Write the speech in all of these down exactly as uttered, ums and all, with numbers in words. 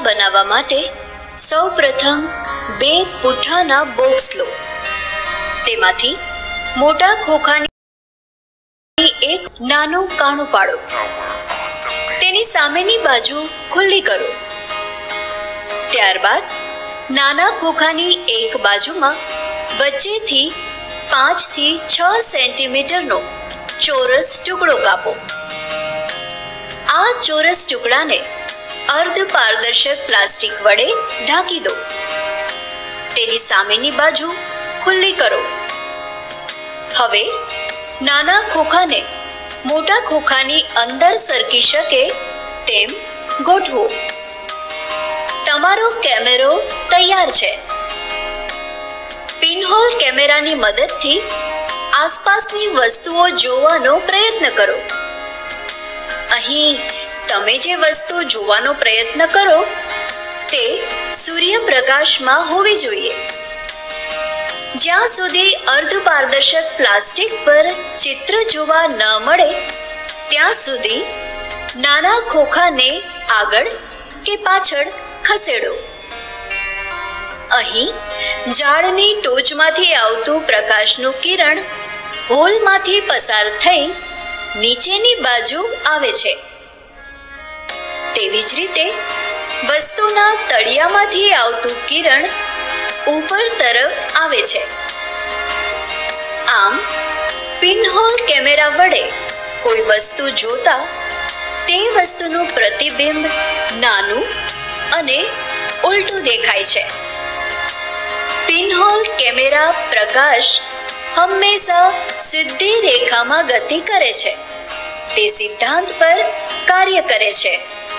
બનાવવા માટે સૌપ્રથમ બે પૂઠાના બોક્સ લો. તેમાંથી મોટા ખોખાની એક નાનું કાણું પાડો. તેની સામેની બાજુ ખુલ્લી કરો. ત્યારબાદ નાના ખોખાની એક બાજુમાં વચ્ચેથી પાંચ થી છ સેન્ટીમીટરનો ચોરસ ટુકડો કાપો. આ ચોરસ ટુકડાને અર્ધ પારદર્શક પ્લાસ્ટિક વડે ઢાંકી દો. તેની સામેની બાજુ ખુલ્લી કરો. હવે નાના ખોખાને મોટા ખોખાની અંદર સરકી શકે તેમ ગોઠવો. તમારો કેમેરો તૈયાર છે. પિનહોલ કેમેરાની મદદથી આસપાસની વસ્તુઓ જોવાનો પ્રયત્ન કરો. અહીં તમે જે વસ્તુ જોવાનો પ્રયત્ન કરો તે સૂર્યપ્રકાશમાં હોવી જોઈએ. જ્યાં સુધી અર્ધ પારદર્શક પ્લાસ્ટિક પર ચિત્ર જોવા ન મળે ત્યાં સુધી નાના ખોખાને આગળ કે પાછળ ખસેડો. અહીં ઝાડની ટોચમાંથી આવતું પ્રકાશનું કિરણ હોલમાંથી પસાર થઈ નીચેની બાજુ આવે છે. તેવી જ રીતે વસ્તુના તળિયામાંથી આવતું કિરણ ઉપર તરફ આવે છે. આમ પિનહોલ કેમેરા વડે કોઈ વસ્તુ જોતા તે વસ્તુનું પ્રતિબિંબ નાનું અને ઉલટું દેખાય છે. પિનહોલ કેમેરા પ્રકાશ હંમેશા સીધી રેખામાં ગતિ કરે છે. તે સિદ્ધાંત પર કાર્ય કરે છે.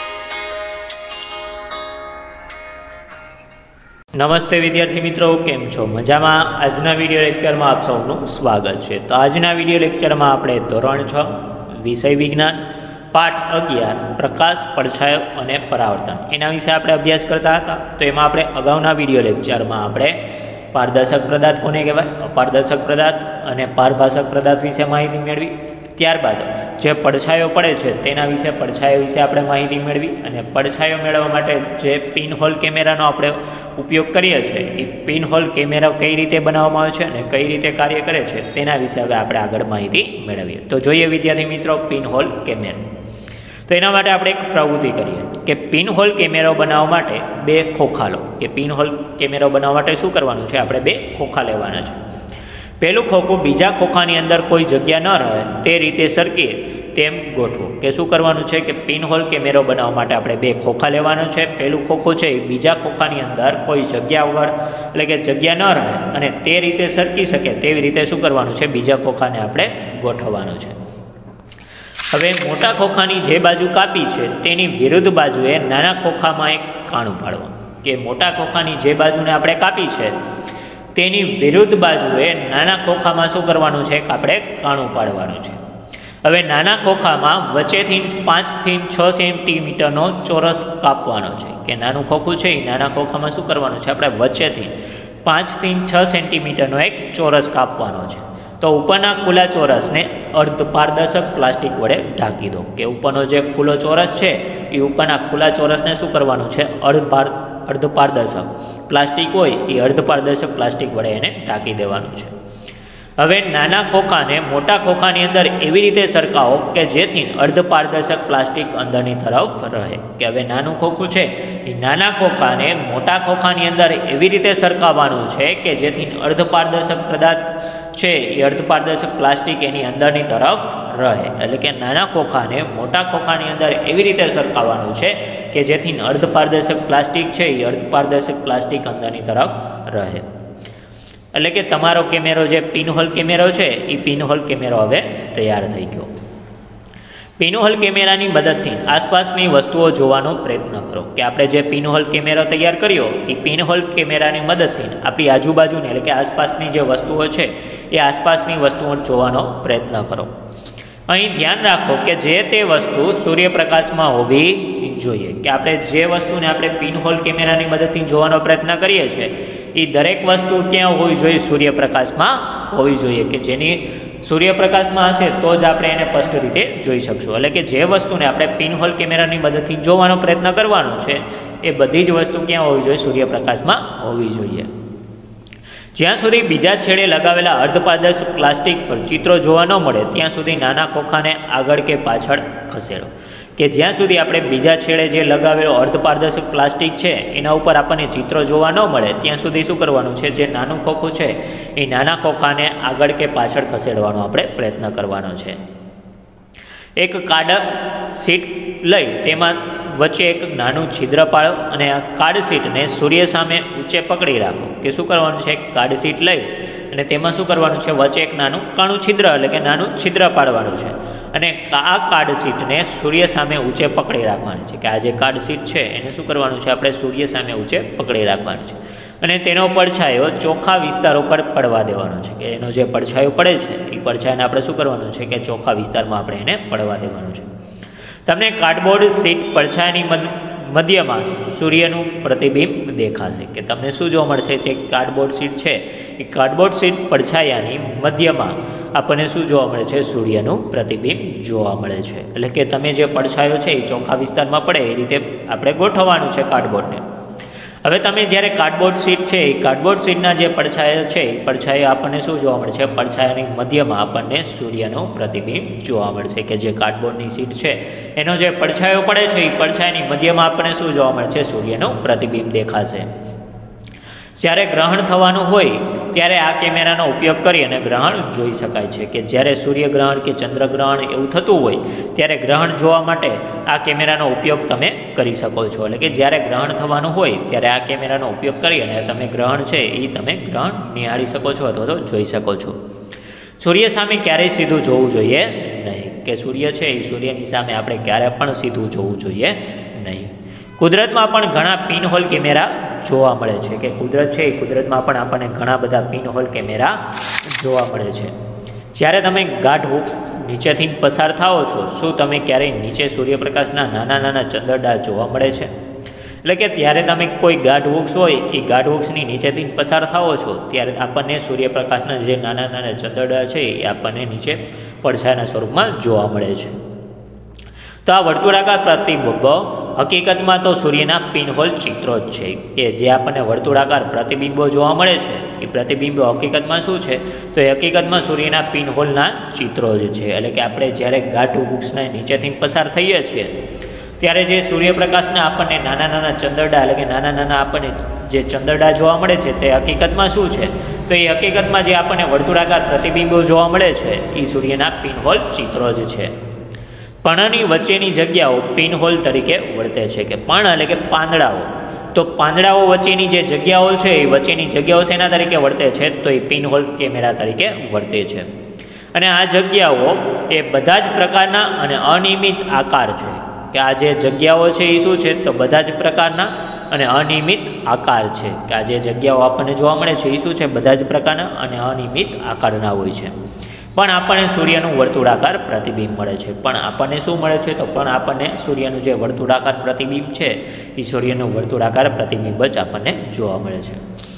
નમસ્તે વિદ્યાર્થી મિત્રો, કેમ છો? મજામાં? આજના વિડીયો લેક્ચરમાં આપ સૌનું સ્વાગત છે. તો આજના વિડીયો લેક્ચરમાં આપણે ધોરણ છ વિષય વિજ્ઞાન પાઠ અગિયાર પ્રકાશ, પડછાયો અને પરાવર્તન એના વિશે આપણે અભ્યાસ કરતા હતા. તો એમાં આપણે અગાઉના વિડીયો લેક્ચરમાં આપણે પારદર્શક પદાર્થ કોને કહેવાય, અપારદર્શક પદાર્થ અને પારભાષક પદાર્થ વિશે માહિતી મેળવી. ત્યારબાદ જે પડછાયો પડે છે તેના વિશે પડછાયો વિશે આપણે માહિતી મેળવી. અને પડછાયો મેળવવા માટે જે પિનહોલ કેમેરાનો આપણે ઉપયોગ કરીએ છીએ એ પિનહોલ કેમેરા કઈ રીતે બનાવવામાં આવે છે અને કઈ રીતે કાર્ય કરે છે તેના વિશે હવે આપણે આગળ માહિતી મેળવીએ. તો જોઈએ વિદ્યાર્થી મિત્રો પિનહોલ કેમેરો. તો એના માટે આપણે એક પ્રવૃત્તિ કરીએ કે પિનહોલ કેમેરો બનાવવા માટે બે ખોખા લો. કે પિનહોલ કેમેરો બનાવવા માટે શું કરવાનું છે? આપણે બે ખોખા લેવાના છે. પહેલું ખોખું બીજા ખોખાની અંદર કોઈ જગ્યા ન રહે તે રીતે સરકીએ તેમ ગોઠવો. કે શું કરવાનું છે કે પિનહોલ કેમેરો બનાવવા માટે આપણે બે ખોખા લેવાનું છે. પહેલું ખોખું છે એ બીજા ખોખાની અંદર કોઈ જગ્યા વગર એટલે કે જગ્યા ન રહે અને તે રીતે સરકી શકે તેવી રીતે શું કરવાનું છે? બીજા ખોખાને આપણે ગોઠવવાનું છે. હવે મોટા ખોખાની જે બાજુ કાપી છે તેની વિરુદ્ધ બાજુએ નાના ખોખામાં એક કાણું પાડવાનું. કે મોટા ખોખાની જે બાજુને આપણે કાપી છે તેની વિરુદ્ધ બાજુએ નાના ખોખામાં શું કરવાનું છે? આપણે કાણું પાડવાનું છે. હવે નાના ખોખામાં વચ્ચેથી પાંચથી છ સેન્ટીમીટરનો ચોરસ કાપવાનો છે. કે નાનું ખોખું છે એ નાના ખોખામાં શું કરવાનું છે? આપણે વચ્ચેથી પાંચથી છ સેન્ટીમીટરનો એક ચોરસ કાપવાનો છે. તો ઉપરના ખુલ્લા ચોરસને અર્ધ પારદર્શક પ્લાસ્ટિક વડે ઢાંકી દો. કે ઉપરનો જે ખુલ્લો ચોરસ છે એ ઉપરના ખુલ્લા ચોરસને શું કરવાનું છે? અર્ધ પાર અર્ધ પારદર્શક પ્લાસ્ટિક હોય એ અર્ધ પારદર્શક પ્લાસ્ટિક વડે એને ઢાંકી દેવાનું છે. હવે નાના ખોખાને મોટા ખોખાની અંદર એવી રીતે સરકાવો કે જેથી અર્ધ પારદર્શક પ્લાસ્ટિક અંદરની તરફ રહે. કે હવે નાનું ખોખું છે એ નાના ખોખાને મોટા ખોખાની અંદર એવી રીતે સરકાવવાનું છે કે જેથી અર્ધ પારદર્શક પદાર્થ છે એ અર્ધ પારદર્શક પ્લાસ્ટિક એની અંદરની તરફ રહે. એટલે કે નાના ખોખાને મોટા ખોખાની અંદર એવી રીતે સરકાવવાનું છે કે જેથી અર્ધ પારદર્શક પ્લાસ્ટિક છે એ અર્ધ પારદર્શક પ્લાસ્ટિક અંદરની તરફ રહે. એટલે કે તમારો કેમેરો જે પિનહોલ કેમેરો છે એ પિનહોલ કેમેરો હવે તૈયાર થઈ ગયો. પિનહોલ કેમેરાની મદદથી આસપાસની વસ્તુઓ જોવાનો પ્રયત્ન કરો. કે આપણે જે પિનહોલ કેમેરો તૈયાર કર્યો એ પિનહોલ કેમેરાની મદદથી આપણી આજુબાજુની એટલે કે આસપાસની જે વસ્તુઓ છે એ આસપાસની વસ્તુઓ જોવાનો પ્રયત્ન કરો. અહીં ધ્યાન રાખો કે જે તે વસ્તુ સૂર્યપ્રકાશમાં હોવી જોઈએ. કે આપણે જે વસ્તુને આપણે પિનહોલ કેમેરાની મદદથી જોવાનો પ્રયત્ન કરીએ છીએ એ દરેક વસ્તુ ક્યાં હોવી જોઈએ? સૂર્યપ્રકાશમાં હોવી જોઈએ. કે જેની સૂર્યપ્રકાશમાં હશે તો જ આપણે એને સ્પષ્ટ રીતે જોઈ શકશું. એટલે કે જે વસ્તુને આપણે પિનહોલ કેમેરાની મદદથી જોવાનો પ્રયત્ન કરવાનો છે એ બધી જ વસ્તુ ક્યાં હોવી જોઈએ? સૂર્યપ્રકાશમાં હોવી જોઈએ. જ્યાં સુધી બીજા છેડે લગાવેલા અર્ધપારદર્શક પ્લાસ્ટિક પર ચિત્રો જોવા ન મળે ત્યાં સુધી નાના ખોખાને આગળ કે પાછળ ખસેડો. કે જ્યાં સુધી આપણે બીજા છેડે જે લગાવેલો અર્ધપારદર્શક પ્લાસ્ટિક છે એના ઉપર આપણને ચિત્રો જોવા ન મળે ત્યાં સુધી શું કરવાનું છે? જે નાનું ખોખું છે એ નાના ખોખાને આગળ કે પાછળ ખસેડવાનો આપણે પ્રયત્ન કરવાનો છે. એક કાર્ડ શીટ લઈ તેમાં વચ્ચે એક નાનું છિદ્ર પાડો અને આ કાર્ડ શીટને સૂર્ય સામે ઊંચે પકડી રાખો. કે શું કરવાનું છે? કાર્ડ શીટ લઈ અને તેમાં શું કરવાનું છે? વચ્ચે એક નાનું કાણું છિદ્ર એટલે કે નાનું છિદ્ર પાડવાનું છે અને આ કાર્ડ શીટને સૂર્ય સામે ઊંચે પકડી રાખવાની છે. કે આ જે કાર્ડ શીટ છે એને શું કરવાનું છે? આપણે સૂર્ય સામે ઊંચે પકડી રાખવાની છે અને તેનો પડછાયો ચોખ્ખા વિસ્તારો પર પડવા દેવાનો છે. કે એનો જે પડછાયો પડે છે એ પડછાયાને આપણે શું કરવાનું છે? કે ચોખ્ખા વિસ્તારમાં આપણે એને પડવા દેવાનું છે. તમને કાર્ડબોર્ડ શીટ પડછાયાની મદ મધ્યમાં સૂર્યનું પ્રતિબિંબ દેખાશે. કે તમને શું જોવા મળશે? જે કાર્ડબોર્ડ શીટ છે એ કાર્ડબોર્ડ શીટ પડછાયાની મધ્યમાં આપણને શું જોવા મળે છે? સૂર્યનું પ્રતિબિંબ જોવા મળે છે. એટલે કે તમે જે પડછાયો છે એ ચોખ્ખા વિસ્તારમાં પડે એ રીતે આપણે ગોઠવવાનું છે કાર્ડબોર્ડને. હવે તમે જ્યારે કાર્ડબોર્ડ શીટ છે એ કાર્ડબોર્ડ શીટના જે પડછાયા છે એ પડછાયા આપણને શું જોવા મળે છે? પડછાયાની મધ્યમાં આપણને સૂર્યનું પ્રતિબિંબ જોવા મળશે. કે જે કાર્ડબોર્ડની શીટ છે એનો જે પડછાયો પડે છે એ પડછાયાની મધ્યમાં આપણને શું જોવા મળે છે? સૂર્યનું પ્રતિબિંબ દેખાશે. જ્યારે ગ્રહણ થવાનું હોય ત્યારે આ કેમેરાનો ઉપયોગ કરી અને ગ્રહણ જોઈ શકાય છે. કે જ્યારે સૂર્યગ્રહણ કે ચંદ્રગ્રહણ એવું થતું હોય ત્યારે ગ્રહણ જોવા માટે આ કેમેરાનો ઉપયોગ તમે કરી શકો છો. એટલે કે જ્યારે ગ્રહણ થવાનું હોય ત્યારે આ કેમેરાનો ઉપયોગ કરી અને તમે ગ્રહણ છે એ તમે ગ્રહણ નિહાળી શકો છો અથવા તો જોઈ શકો છો. સૂર્ય સામે ક્યારેય સીધું જોવું જોઈએ નહીં. કે સૂર્ય છે એ સૂર્યની સામે આપણે ક્યારે પણ સીધું જોવું જોઈએ નહીં. કુદરતમાં પણ ઘણા પિનહોલ કેમેરા જોવા મળે છે. કે કુદરત છે એ કુદરતમાં પણ આપણને ઘણા બધા પિનહોલ કેમેરા જોવા મળે છે. જ્યારે તમે ગાઢ વૃક્ષ નીચેથી પસાર થાઓ છો શું તમે ક્યારેય નીચે સૂર્યપ્રકાશના નાના નાના ચંદ્રડા જોવા મળે છે? એટલે કે ત્યારે તમે કોઈ ગાઢ વૃક્ષ હોય એ ગાઢ વૃક્ષની નીચેથી પસાર થાઓ છો ત્યારે આપણને સૂર્યપ્રકાશના જે નાના નાના ચંદ્રડા છે એ આપણને નીચે પડછાયાના સ્વરૂપમાં જોવા મળે છે. તો આ વર્તુળાકાર પ્રતિબિંબો હકીકતમાં તો સૂર્યના પિનહોલ ચિત્રો જ છે. કે જે આપણને વર્તુળાકાર પ્રતિબિંબો જોવા મળે છે એ પ્રતિબિંબો હકીકતમાં શું છે? તો એ હકીકતમાં સૂર્યના પિનહોલના ચિત્રો જ છે. એટલે કે આપણે જ્યારે ગાઢ વૃક્ષના નીચેથી પસાર થઈએ છીએ ત્યારે જે સૂર્યપ્રકાશના આપણને નાના નાના ચંદ્રડા એટલે કે નાના નાના આપણને જે ચંદ્રડા જોવા મળે છે તે હકીકતમાં શું છે? તો એ હકીકતમાં જે આપણને વર્તુળાકાર પ્રતિબિંબો જોવા મળે છે એ સૂર્યના પિનહોલ ચિત્રો જ છે. પર્ણની વચ્ચેની જગ્યાઓ પિનહોલ તરીકે વર્તે છે. કે પર્ણ એટલે કે પાંદડાઓ. તો પાંદડાઓ વચ્ચેની જે જગ્યાઓ છે એ વચ્ચેની જગ્યાઓ શેના તરીકે વર્તે છે? તો એ પિનહોલ કેમેરા તરીકે વર્તે છે. અને આ જગ્યાઓ એ બધા જ પ્રકારના અને અનિયમિત આકાર છે. કે આ જે જગ્યાઓ છે એ શું છે? તો બધા જ પ્રકારના અને અનિયમિત આકાર છે. કે આ જે જગ્યાઓ આપણને જોવા મળે છે એ શું છે? બધા જ પ્રકારના અને અનિયમિત આકારના હોય છે. પણ આપણને સૂર્યનું વર્તુળાકાર પ્રતિબિંબ મળે છે. પણ આપણને શું મળે છે? તો પણ આપણને સૂર્યનું જે વર્તુળાકાર પ્રતિબિંબ છે એ સૂર્યનું વર્તુળાકાર પ્રતિબિંબ જ આપણને જોવા મળે છે.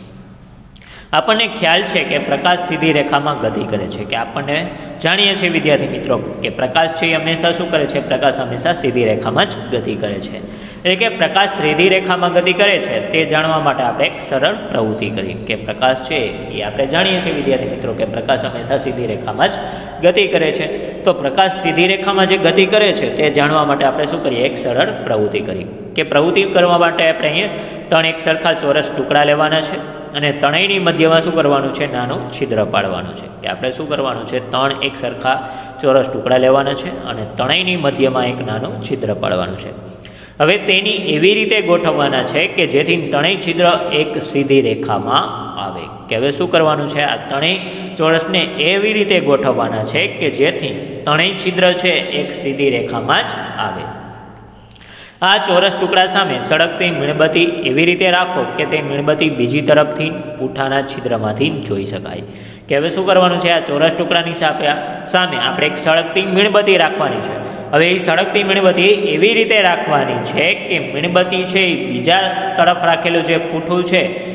આપણને ખ્યાલ છે કે પ્રકાશ સીધી રેખામાં ગતિ કરે છે. કે આપણને જાણીએ છીએ વિદ્યાર્થી મિત્રો કે પ્રકાશ છે એ હંમેશા શું કરે છે? પ્રકાશ હંમેશા સીધી રેખામાં જ ગતિ કરે છે. એટલે કે પ્રકાશ સીધી રેખામાં ગતિ કરે છે તે જાણવા માટે આપણે એક સરળ પ્રવૃત્તિ કરી. કે પ્રકાશ છે એ આપણે જાણીએ છીએ વિદ્યાર્થી મિત્રો કે પ્રકાશ હંમેશા સીધી રેખામાં જ ગતિ કરે છે. તો પ્રકાશ સીધી રેખામાં જે ગતિ કરે છે તે જાણવા માટે આપણે શું કરીએ? એક સરળ પ્રવૃત્તિ કરી. કે પ્રવૃત્તિ કરવા માટે આપણે અહીંયા ત્રણ એક સરખા ચોરસ ટુકડા લેવાના છે અને ત્રણેયની મધ્યમાં શું કરવાનું છે? નાનું છિદ્ર પાડવાનું છે. કે આપણે શું કરવાનું છે? ત્રણ એક સરખા ચોરસ ટુકડા લેવાના છે અને ત્રણેયની મધ્યમાં એક નાનું છિદ્ર પાડવાનું છે. હવે તેની એવી રીતે ગોઠવવાના છે કે જેથી ત્રણેય છિદ્ર એક સીધી રેખામાં આવે. કે હવે શું કરવાનું છે? આ ત્રણેય ચોરસને એવી રીતે ગોઠવવાના છે કે જેથી ત્રણેય છિદ્ર છે એક સીધી રેખામાં જ આવે. આ ચોરસ ટુકડા સામે સળગતી મીણબત્તી એવી રીતે રાખો કે તે મીણબત્તી બીજી તરફથી પૂંઠાના છિદ્રમાંથી જોઈ શકાય. કે હવે શું કરવાનું છે? આ ચોરસ ટુકડાની સામે સામે આપણે એક સળગતી મીણબત્તી રાખવાની છે. હવે એ સળગતી મીણબત્તી એવી રીતે રાખવાની છે કે મીણબત્તી છે એ બીજા તરફ રાખેલું જે પૂંઠું છે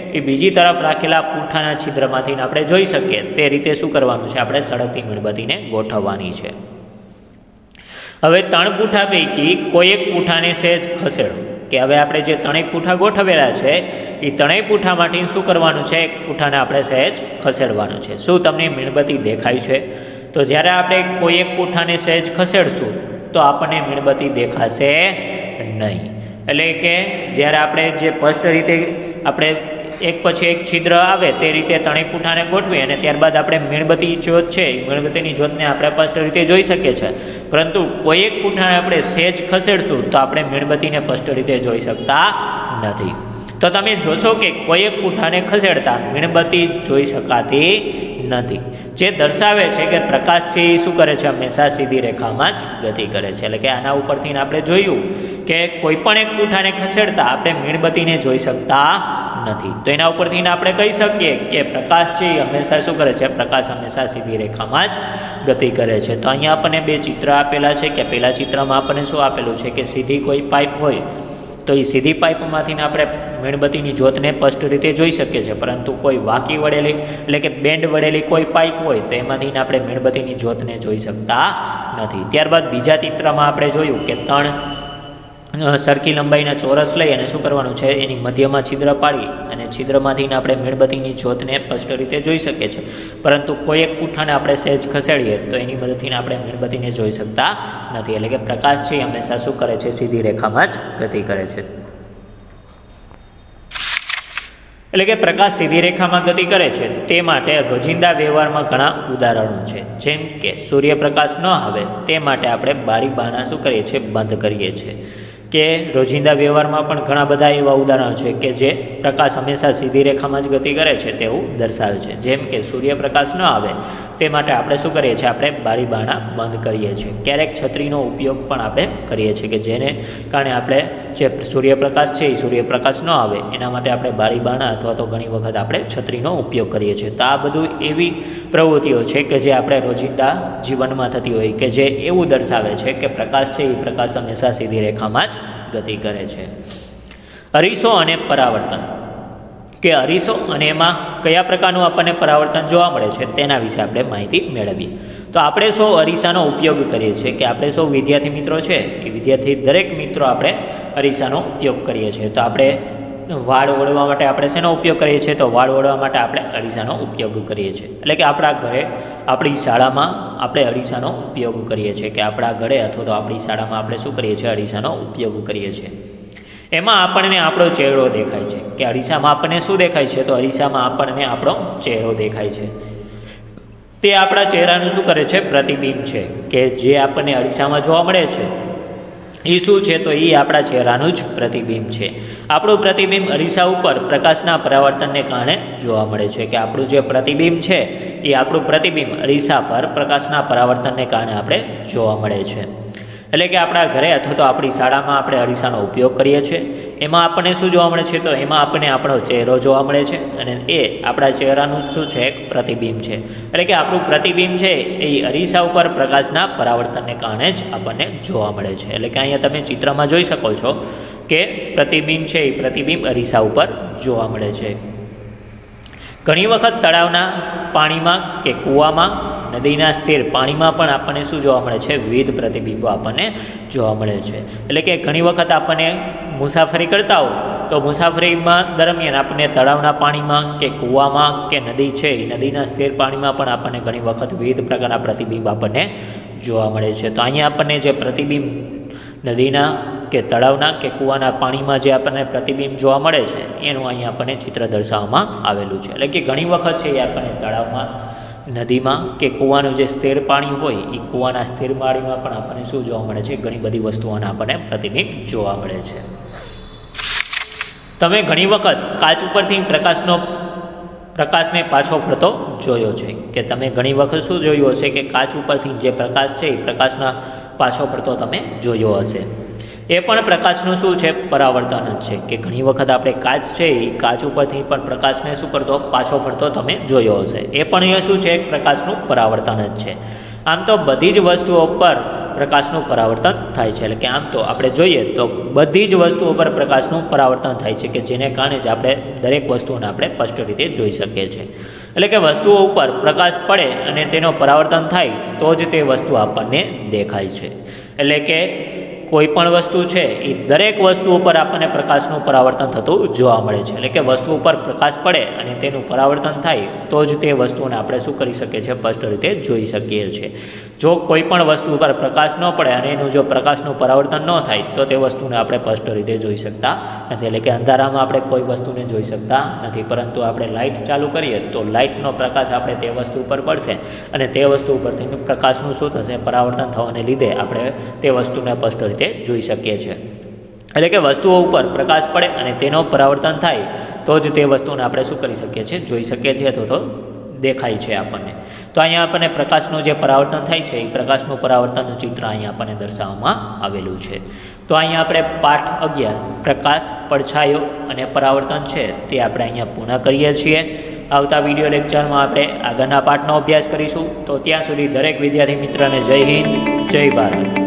એ બીજી તરફ રાખેલા પૂંઠાના છિદ્રમાંથી આપણે જોઈ શકીએ તે રીતે શું કરવાનું છે, આપણે સળગતી મીણબત્તીને ગોઠવવાની છે. હવે ત્રણ પૂંઠા પૈકી કોઈ એક પૂંઠાને સહેજ ખસેડો, કે હવે આપણે જે ત્રણેય પૂંઠા ગોઠવેલા છે એ ત્રણેય પૂંઠામાંથી શું કરવાનું છે, એક પૂંઠાને આપણે સહેજ ખસેડવાનું છે. શું તમને મીણબત્તી દેખાય છે? તો જ્યારે આપણે કોઈ એક પૂંઠાને સહેજ ખસેડશું તો આપણને મીણબત્તી દેખાશે નહીં. એટલે કે જ્યારે આપણે જે સ્પષ્ટ રીતે આપણે એક પછી એક છિદ્ર આવે તે રીતે ત્રણેય પૂંઠાને ગોઠવી અને ત્યારબાદ આપણે મીણબત્તી જ્યોત છે એ મીણબત્તીની જ્યોતને આપણે સ્પષ્ટ રીતે જોઈ શકીએ છીએ. પરંતુ કોઈ એક પૂંઠાને આપણે સહેજ ખસેડશું તો આપણે મીણબત્તીને સ્પષ્ટ રીતે જોઈ શકતા નથી. તો તમે જોશો કે કોઈ એક પૂંઠાને ખસેડતા મીણબત્તી જોઈ શકાતી નથી, જે દર્શાવે છે કે પ્રકાશ છે એ શું કરે છે, હંમેશા સીધી રેખામાં જ ગતિ કરે છે. એટલે કે આના ઉપરથી આપણે જોયું કે કોઈ પણ એક પૂંઠાને ખસેડતા આપણે મીણબત્તીને જોઈ શકતા નથી. તો એના ઉપરથી આપણે કહી શકીએ કે પ્રકાશ છે એ હંમેશા શું કરે છે, પ્રકાશ હંમેશા સીધી રેખામાં જ ગતિ કરે છે. તો અહીંયા આપણને બે ચિત્ર આપેલા છે કે પહેલા ચિત્રમાં આપણને શું આપેલું છે કે સીધી કોઈ પાઇપ હોય તો એ સીધી પાઇપમાંથી આપણે મીણબત્તીની જ્યોતને સ્પષ્ટ રીતે જોઈ શકીએ છીએ, પરંતુ કોઈ વાંકી વળેલી એટલે કે બેન્ડ વળેલી કોઈ પાઇપ હોય તો એમાંથી આપણે મીણબત્તીની જ્યોતને જોઈ શકતા નથી. ત્યારબાદ બીજા ચિત્રમાં આપણે જોયું કે ત્રણ સરખી લંબાઈના ચોરસ લઈ અને શું કરવાનું છે, એની મધ્યમાં છિદ્ર પાડી અને છિદ્રમાંથી આપણે મીણબત્તીની જ્યોતને સ્પષ્ટ રીતે જોઈ શકીએ છીએ, પરંતુ કોઈ એક પૂંઠાને આપણે સહેજ ખસેડીએ તો એની મદદથી આપણે મીણબત્તીને જોઈ શકતા નથી. એટલે કે પ્રકાશ છે એ હંમેશા શું કરે છે, સીધી રેખામાં જ ગતિ કરે છે. એટલે કે પ્રકાશ સીધી રેખામાં ગતિ કરે છે તે માટે રોજિંદા વ્યવહારમાં ઘણા ઉદાહરણો છે. જેમ કે સૂર્યપ્રકાશ ન આવે તે માટે આપણે બારી બારણા શું કરીએ છીએ, બંધ કરીએ છીએ. કે રોજિંદા વ્યવહારમાં પણ ઘણા બધા એવા ઉદાહરણો છે કે જે પ્રકાશ હંમેશા સીધી રેખામાં જ ગતિ કરે છે તેવું દર્શાવે છે. જેમ કે સૂર્યપ્રકાશ ન આવે તે માટે આપણે શું કરીએ છીએ, આપણે બારી બારણા બંધ કરીએ છીએ. ક્યારેક છત્રીનો ઉપયોગ પણ આપણે કરીએ છીએ કે જેને કારણે આપણે જે સૂર્યપ્રકાશ છે એ સૂર્યપ્રકાશ ન આવે એના માટે આપણે બારી બારણા અથવા તો ઘણી વખત આપણે છત્રીનો ઉપયોગ કરીએ છીએ. તો આ બધું એવી પ્રવૃત્તિઓ છે કે જે આપણે રોજિંદા જીવનમાં થતી હોય કે જે એવું દર્શાવે છે કે પ્રકાશ છે એ પ્રકાશ હંમેશા સીધી રેખામાં જ ગતિ કરે છે. અરીસો અને પરાવર્તન, કે અરીસો અને એમાં કયા પ્રકારનું આપણને પરાવર્તન જોવા મળે છે તેના વિશે આપણે માહિતી મેળવીએ. તો આપણે સૌ અરીસાનો ઉપયોગ કરીએ છીએ, કે આપણે સૌ વિદ્યાર્થી મિત્રો છે એ વિદ્યાર્થી દરેક મિત્રો આપણે અરીસાનો ઉપયોગ કરીએ છીએ. તો આપણે વાળ ઓળવા માટે આપણે શેનો ઉપયોગ કરીએ છીએ, તો વાળ ઓળવા માટે આપણે અરીસાનો ઉપયોગ કરીએ છીએ. એટલે કે આપણા ઘરે આપણી શાળામાં આપણે અરીસાનો ઉપયોગ કરીએ છીએ, કે આપણા ઘરે અથવા તો આપણી શાળામાં આપણે શું કરીએ છીએ, અરીસાનો ઉપયોગ કરીએ છીએ. એમાં આપણને આપણો ચહેરો દેખાય છે, કે અરીસામાં આપણને શું દેખાય છે, તો અરીસામાં આપણને આપણો ચહેરો દેખાય છે. તે આપણા ચહેરાનું શું કરે છે, પ્રતિબિંબ છે, કે જે આપણને અરીસામાં જોવા મળે છે એ શું છે, તો એ આપણા ચહેરાનું જ પ્રતિબિંબ છે. આપણું પ્રતિબિંબ અરીસા ઉપર પ્રકાશના પરાવર્તનને કારણે જોવા મળે છે, કે આપણું જે પ્રતિબિંબ છે એ આપણું પ્રતિબિંબ અરીસા પર પ્રકાશના પરાવર્તનને કારણે આપણે જોવા મળે છે. એટલે કે આપણા ઘરે અથવા તો આપણી શાળામાં આપણે અરીસાનો ઉપયોગ કરીએ છીએ. એમાં આપણને શું જોવા મળે છે, તો એમાં આપણને આપણો ચહેરો જોવા મળે છે અને એ આપણા ચહેરાનું શું છે, એક પ્રતિબિંબ છે. એટલે કે આપણું પ્રતિબિંબ છે એ અરીસા ઉપર પ્રકાશના પરાવર્તનને કારણે જ આપણને જોવા મળે છે. એટલે કે અહીંયા તમે ચિત્રમાં જોઈ શકો છો કે પ્રતિબિંબ છે એ પ્રતિબિંબ અરીસા ઉપર જોવા મળે છે. ઘણી વખત તળાવના પાણીમાં કે કૂવામાં, નદીના સ્થિર પાણીમાં પણ આપણને શું જોવા મળે છે, વિવિધ પ્રતિબિંબો આપણને જોવા મળે છે. એટલે કે ઘણી વખત આપણને મુસાફરી કરતા હોય તો મુસાફરીમાં દરમિયાન આપણને તળાવના પાણીમાં કે કૂવામાં કે નદી છે એ નદીના સ્થિર પાણીમાં પણ આપણને ઘણી વખત વિવિધ પ્રકારના પ્રતિબિંબ આપણને જોવા મળે છે. તો અહીંયા આપણને જે પ્રતિબિંબ નદીના કે તળાવના કે કૂવાના પાણીમાં જે આપણને પ્રતિબિંબ જોવા મળે છે એનું અહીંયા આપણને ચિત્ર દર્શાવવામાં આવેલું છે. એટલે કે ઘણી વખત છે એ આપણને તળાવમાં, નદીમાં કે કૂવાનું જે સ્થિર પાણી હોય એ કૂવાના સ્થિર પાણીમાં પણ આપણને શું જોવા મળે છે, ઘણી બધી વસ્તુઓના આપણને પ્રતિબિંબ જોવા મળે છે. તમે ઘણી વખત કાચ ઉપરથી પ્રકાશનો પ્રકાશને પાછો ફરતો જોયો છે, કે તમે ઘણી વખત શું જોયું હશે કે કાચ ઉપરથી જે પ્રકાશ છે એ પ્રકાશના પાછો ફરતો તમે જોયો હશે. એ પણ પ્રકાશનું શું છે, પરાવર્તન જ છે, કે ઘણી વખત આપણે કાચ છે એ કાચ ઉપરથી પણ પ્રકાશને શું કરતો, પાછો ફરતો તમે જોયો હશે. એ પણ એ શું છે, એક પ્રકાશનું પરાવર્તન જ છે. આમ તો બધી જ વસ્તુઓ પર પ્રકાશનું પરાવર્તન થાય છે, એટલે કે આમ તો આપણે જોઈએ તો બધી જ વસ્તુઓ પર પ્રકાશનું પરાવર્તન થાય છે, કે જેને કારણે જ આપણે દરેક વસ્તુઓને આપણે સ્પષ્ટ રીતે જોઈ શકીએ છીએ. એટલે કે વસ્તુઓ ઉપર પ્રકાશ પડે અને તેનો પરાવર્તન થાય તો જ તે વસ્તુ આપણને દેખાય છે. એટલે કે કોઈ પણ વસ્તુ છે એ દરેક વસ્તુ ઉપર આપણને પ્રકાશનું પરાવર્તન થતું જોવા મળે છે. એટલે કે વસ્તુ ઉપર પ્રકાશ પડે અને તેનું પરાવર્તન થાય તો જ તે વસ્તુને આપણે શું કરી શકીએ છીએ, સ્પષ્ટ રીતે જોઈ શકીએ છીએ. જો કોઈ પણ વસ્તુ ઉપર પ્રકાશ ન પડે અને એનું જો પ્રકાશનું પરાવર્તન ન થાય તો તે વસ્તુને આપણે સ્પષ્ટ રીતે જોઈ શકતા નથી. એટલે કે અંધારામાં આપણે કોઈ વસ્તુને જોઈ શકતા નથી, પરંતુ આપણે લાઇટ ચાલુ કરીએ તો લાઇટનો પ્રકાશ આપણે તે વસ્તુ ઉપર પડશે અને તે વસ્તુ ઉપર તેનું પ્રકાશનું શું થશે, પરાવર્તન થવાને લીધે આપણે તે વસ્તુને સ્પષ્ટ રીતે જોઈ શકીએ છીએ. એટલે કે વસ્તુઓ ઉપર પ્રકાશ પડે અને તેનો પરાવર્તન થાય તો જ તે વસ્તુને આપણે શું કરી શકીએ છીએ, જોઈ શકીએ છીએ અથવા તો દેખાય છે આપણને. તો અહીંયા આપણને પ્રકાશનું જે પરાવર્તન થાય છે એ પ્રકાશનું પરાવર્તનનું ચિત્ર અહીંયા આપણને દર્શાવવામાં આવેલું છે. તો અહીંયા આપણે પાઠ અગિયાર પ્રકાશ, પડછાયો અને પરાવર્તન છે તે આપણે અહીંયા પૂર્ણ કરીએ છીએ. આવતા વિડીયો લેક્ચરમાં આપણે આગળના પાઠનો અભ્યાસ કરીશું. તો ત્યાં સુધી દરેક વિદ્યાર્થી મિત્રને જય હિન્દ, જય ભારત.